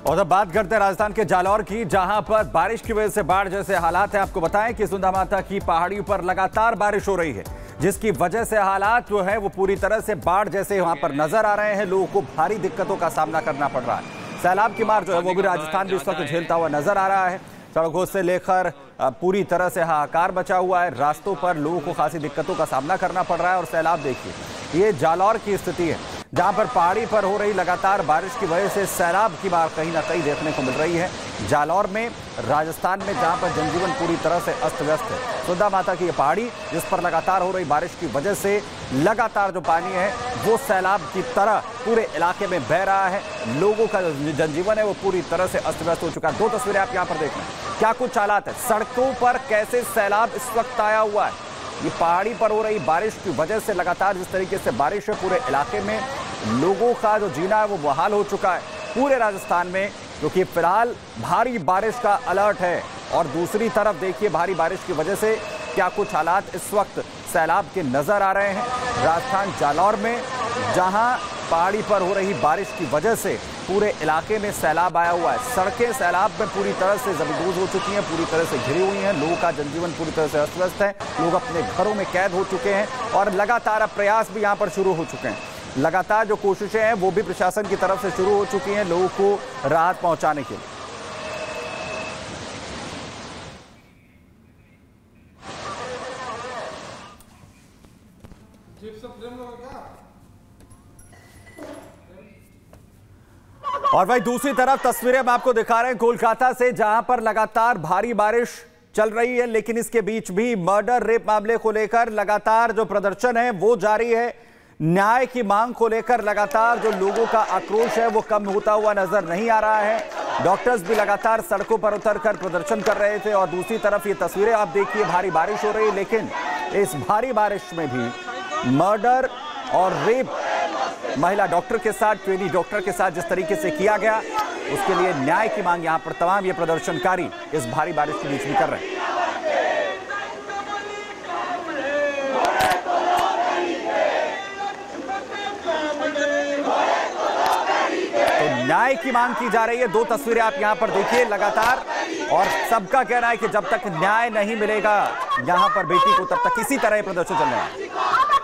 और अब बात करते हैं राजस्थान के जालौर की, जहां पर बारिश की वजह से बाढ़ जैसे हालात हैं। आपको बताएं कि सुंधा माता की पहाड़ियों पर लगातार बारिश हो रही है, जिसकी वजह से हालात जो है वो पूरी तरह से बाढ़ जैसे वहां पर नजर आ रहे हैं। लोगों को भारी दिक्कतों का सामना करना पड़ रहा है। सैलाब की मार जो है वो भी राजस्थान भी इस वक्त झेलता हुआ नजर आ रहा है। सड़कों से लेकर पूरी तरह से हाहाकार बचा हुआ है। रास्तों पर लोगों को खासी दिक्कतों का सामना करना पड़ रहा है। और सैलाब देखिए, ये जालौर की स्थिति है, जहां पर पहाड़ी पर हो रही लगातार बारिश की वजह से सैलाब की मार कहीं ना कहीं देखने को मिल रही है। जालौर में, राजस्थान में, जहां पर जनजीवन पूरी तरह से अस्त व्यस्त है। सुंधा माता की ये पहाड़ी जिस पर लगातार हो रही बारिश की वजह से लगातार जो पानी है वो सैलाब की तरह पूरे इलाके में बह रहा है। लोगों का जो जनजीवन है वो पूरी तरह से अस्त व्यस्त हो चुका है। दो तस्वीरें आप यहाँ पर देख रहे हैं, क्या कुछ हालात है। सड़कों पर कैसे सैलाब इस वक्त आया हुआ है। ये पहाड़ी पर हो रही बारिश की वजह से लगातार जिस तरीके से बारिश है, पूरे इलाके में लोगों का जो जीना है वो बहाल हो चुका है पूरे राजस्थान में, क्योंकि फिलहाल भारी बारिश का अलर्ट है। और दूसरी तरफ देखिए, भारी बारिश की वजह से क्या कुछ हालात इस वक्त सैलाब के नजर आ रहे हैं राजस्थान जालौर में, जहां पहाड़ी पर हो रही बारिश की वजह से पूरे इलाके में सैलाब आया हुआ है। सड़कें सैलाब में पूरी तरह से जबरदोज हो चुकी हैं, पूरी तरह से घिरी हुई हैं। लोगों का जनजीवन पूरी तरह से अस्त व्यस्त है। लोग अपने घरों में कैद हो चुके हैं और लगातार अब प्रयास भी यहाँ पर शुरू हो चुके हैं। लगातार जो कोशिशें हैं वो भी प्रशासन की तरफ से शुरू हो चुकी हैं लोगों को राहत पहुंचाने के लिए। और भाई दूसरी तरफ तस्वीरें हम आपको दिखा रहे हैं कोलकाता से, जहां पर लगातार भारी बारिश चल रही है, लेकिन इसके बीच भी मर्डर रेप मामले को लेकर लगातार जो प्रदर्शन है वो जारी है। न्याय की मांग को लेकर लगातार जो लोगों का आक्रोश है वो कम होता हुआ नजर नहीं आ रहा है। डॉक्टर्स भी लगातार सड़कों पर उतरकर प्रदर्शन कर रहे थे। और दूसरी तरफ ये तस्वीरें आप देखिए, भारी बारिश हो रही है, लेकिन इस भारी बारिश में भी मर्डर और रेप महिला डॉक्टर के साथ, ट्रेनी डॉक्टर के साथ जिस तरीके से किया गया, उसके लिए न्याय की मांग यहां पर तमाम ये प्रदर्शनकारी इस भारी बारिश के बीच भी कर रहे हैं। तो न्याय की मांग की जा रही है। दो तस्वीरें आप यहां पर देखिए लगातार, और सबका कहना है कि जब तक न्याय नहीं मिलेगा यहां पर बेटी को, तब तक किसी तरह प्रदर्शन चल रहा है।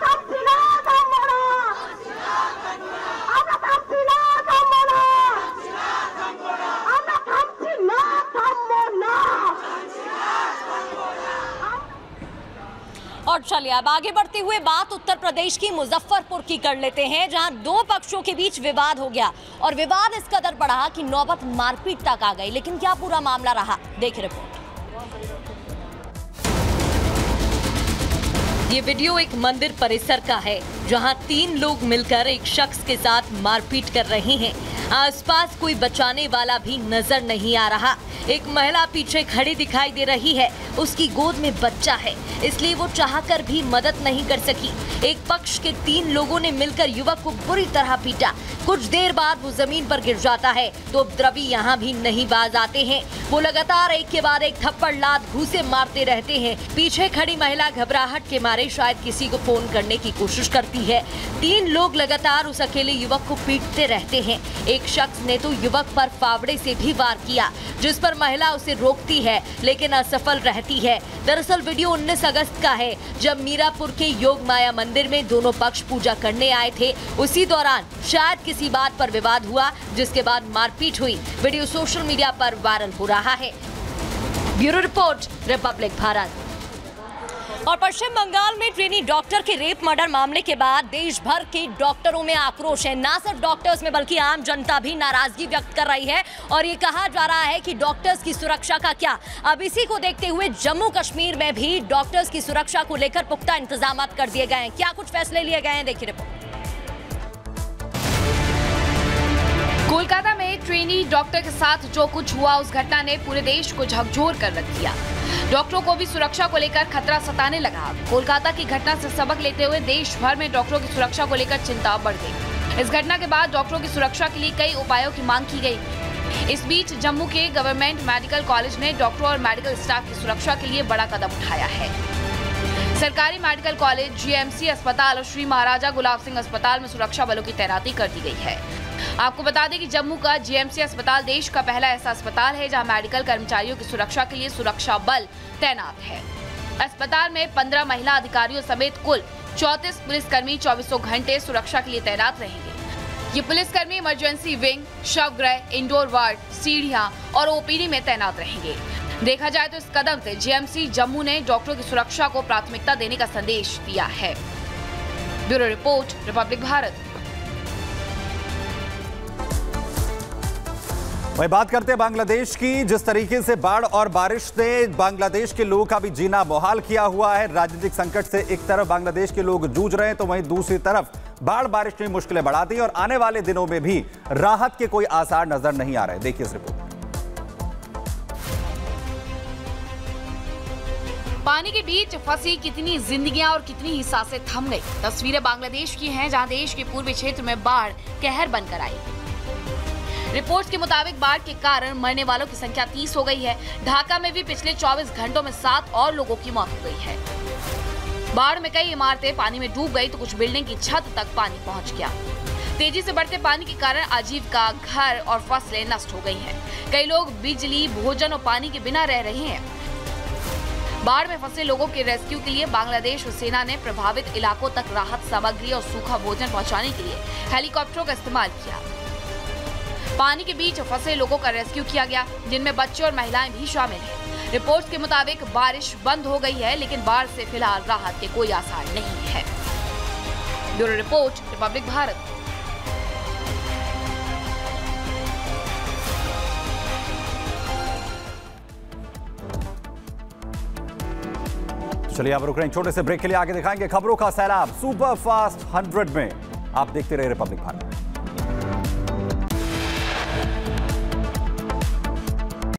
और चलिए अब आगे बढ़ते हुए बात उत्तर प्रदेश की मुजफ्फरपुर की कर लेते हैं, जहां दो पक्षों के बीच विवाद हो गया और विवाद इस कदर बढ़ा कि नौबत मारपीट तक आ गई। लेकिन क्या पूरा मामला रहा, देखिए रिपोर्ट। ये वीडियो एक मंदिर परिसर का है, जहां 3 लोग मिलकर एक शख्स के साथ मारपीट कर रहे हैं। आसपास कोई बचाने वाला भी नजर नहीं आ रहा। एक महिला पीछे खड़ी दिखाई दे रही है, उसकी गोद में बच्चा है, इसलिए वो चाहकर भी मदद नहीं कर सकी। एक पक्ष के 3 लोगों ने मिलकर युवक को बुरी तरह पीटा। कुछ देर बाद वो जमीन पर गिर जाता है तो उपद्रवी यहाँ भी नहीं बाज आते हैं। वो लगातार एक के बाद एक थप्पड़, लात, घूंसे मारते रहते हैं। पीछे खड़ी महिला घबराहट के मारे शायद किसी को फोन करने की कोशिश करती है। 3 लोग लगातार उस अकेले युवक को पीटते रहते हैं। एक शख्स ने तो युवक पर फावड़े से भी वार किया, जिस पर महिला उसे रोकती है लेकिन असफल रहती है। दरअसल वीडियो 19 अगस्त का है, जब मीरापुर के योग माया मंदिर में दोनों पक्ष पूजा करने आए थे। उसी दौरान शायद किसी बात पर विवाद हुआ, जिसके बाद मारपीट हुई। वीडियो सोशल मीडिया पर वायरल हो रहा है। Bureau report, Republic Bharat. और पश्चिम बंगाल में ट्रेनी डॉक्टर के रेप मर्डर मामले के बाद देश भर के डॉक्टरों में आक्रोश है। ना सिर्फ डॉक्टर्स में बल्कि आम जनता भी नाराजगी व्यक्त कर रही है और ये कहा जा रहा है कि डॉक्टर्स की सुरक्षा का क्या। अब इसी को देखते हुए जम्मू कश्मीर में भी डॉक्टर्स की सुरक्षा को लेकर पुख्ता इंतजाम कर दिए गए हैं। क्या कुछ फैसले लिए गए हैं, देखिए रिपोर्ट। कोलकाता में ट्रेनी डॉक्टर के साथ जो कुछ हुआ, उस घटना ने पूरे देश को झकझोर कर रख दिया। डॉक्टरों को भी सुरक्षा को लेकर खतरा सताने लगा। कोलकाता की घटना से सबक लेते हुए देश भर में डॉक्टरों की सुरक्षा को लेकर चिंता बढ़ गई। इस घटना के बाद डॉक्टरों की सुरक्षा के लिए कई उपायों की मांग की गई। इस बीच जम्मू के गवर्नमेंट मेडिकल कॉलेज ने डॉक्टरों और मेडिकल स्टाफ की सुरक्षा के लिए बड़ा कदम उठाया है। सरकारी मेडिकल कॉलेज, जीएमसी अस्पताल और श्री महाराजा गुलाब सिंह अस्पताल में सुरक्षा बलों की तैनाती कर दी गई है। आपको बता दें कि जम्मू का जीएमसी अस्पताल देश का पहला ऐसा अस्पताल है जहां मेडिकल कर्मचारियों की सुरक्षा के लिए सुरक्षा बल तैनात है। अस्पताल में 15 महिला अधिकारियों समेत कुल 34 पुलिसकर्मी 24 घंटे सुरक्षा के लिए तैनात रहेंगे। ये पुलिसकर्मी इमरजेंसी विंग, शवगृह, इंडोर वार्ड, सीढ़ियां और ओपीडी में तैनात रहेंगे। देखा जाए तो इस कदम से जीएमसी जम्मू ने डॉक्टरों की सुरक्षा को प्राथमिकता देने का संदेश दिया है। Bureau report, Republic Bharat. वही बात करते हैं बांग्लादेश की, जिस तरीके से बाढ़ और बारिश ने बांग्लादेश के लोगों का भी जीना मुहाल किया हुआ है। राजनीतिक संकट से एक तरफ बांग्लादेश के लोग जूझ रहे हैं तो वहीं दूसरी तरफ बाढ़ बारिश ने मुश्किलें बढ़ा दी और आने वाले दिनों में भी राहत के कोई आसार नजर नहीं आ रहे। देखिए इस रिपोर्ट। पानी के बीच फंसी कितनी जिंदगियां और कितनी ही सांसें थम गई। तस्वीरें बांग्लादेश की हैं, जहां देश के पूर्वी क्षेत्र में बाढ़ कहर बनकर आई। रिपोर्ट्स के मुताबिक बाढ़ के कारण मरने वालों की संख्या 30 हो गई है। ढाका में भी पिछले 24 घंटों में 7 और लोगों की मौत हो गई है। बाढ़ में कई इमारतें पानी में डूब गई तो कुछ बिल्डिंग की छत तक पानी पहुंच गया। तेजी से बढ़ते पानी के कारण आजीविका, घर और फसलें नष्ट हो गई हैं। कई लोग बिजली, भोजन और पानी के बिना रह रहे हैं। बाढ़ में फंसे लोगों के रेस्क्यू के लिए बांग्लादेश सेना ने प्रभावित इलाकों तक राहत सामग्री और सूखा भोजन पहुंचाने के लिए हेलीकॉप्टरों का इस्तेमाल किया। पानी के बीच फंसे लोगों का रेस्क्यू किया गया, जिनमें बच्चे और महिलाएं भी शामिल हैं। रिपोर्ट्स के मुताबिक बारिश बंद हो गई है, लेकिन बाढ़ से फिलहाल राहत के कोई आसार नहीं है। Bureau report, Republic Bharat. चलिए आप रुक रहे हैं छोटे से ब्रेक के लिए, आगे दिखाएंगे खबरों का सैलाब सुपर फास्ट 100 में। आप देखते रहिए रिपब्लिक भारत।